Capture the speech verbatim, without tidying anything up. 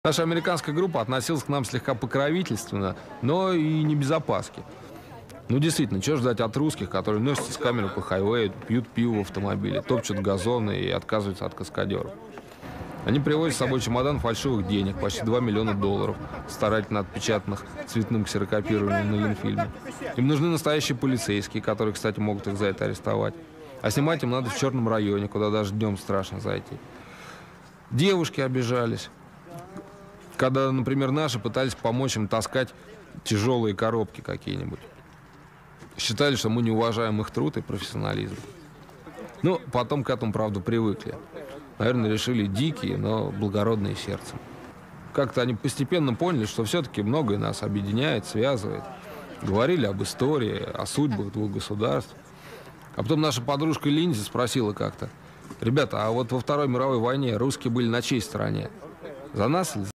Наша американская группа относилась к нам слегка покровительственно, но и не без опаски. Ну, действительно, чего ждать от русских, которые носятся с камерой по хайвею, пьют пиво в автомобиле, топчут газоны и отказываются от каскадеров. Они привозят с собой чемодан фальшивых денег, почти два миллиона долларов, старательно отпечатанных цветным ксерокопированием на Ленфильме. Им нужны настоящие полицейские, которые, кстати, могут их за это арестовать. А снимать им надо в черном районе, куда даже днем страшно зайти. Девушки обижались, когда, например, наши пытались помочь им таскать тяжелые коробки какие-нибудь. Считали, что мы не уважаем их труд и профессионализм. Ну, потом к этому, правда, привыкли. Наверное, решили дикие, но благородные сердцем. Как-то они постепенно поняли, что все-таки многое нас объединяет, связывает. Говорили об истории, о судьбах двух государств. А потом наша подружка Линдзи спросила как-то: ребята, а вот во Второй мировой войне русские были на чьей стороне? За нас или